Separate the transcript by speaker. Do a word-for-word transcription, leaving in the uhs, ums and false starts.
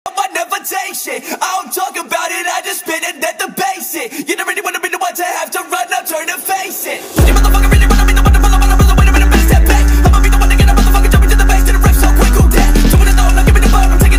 Speaker 1: I never take shit. I don't talk about it, I just spit it. Let the